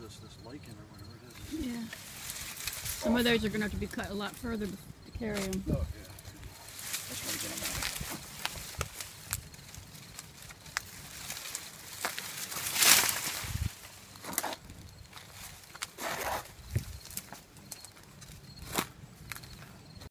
this lichen or whatever it is. Yeah. Some of those are going to have to be cut a lot further to carry them. Oh, yeah.